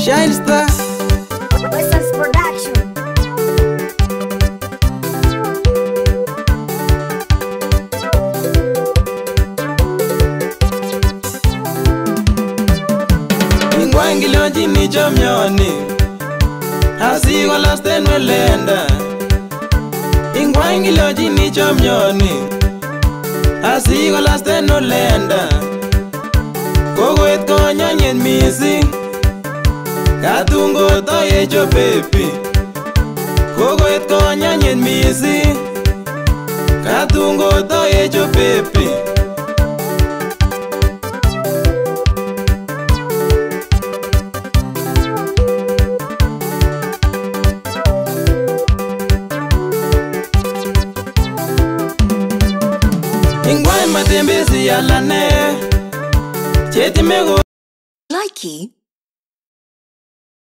Shinestar Production. Ngwany kilionji ni chomioni asikolasten welenda. Ngwany kilionji ni chomioni asikolasten welenda. Kokoet konyonyen mising katungo toyecho baby. Kokoet konyonyen mising katungo toyecho baby. Ngwany matembezi yalane cheti mego Likey.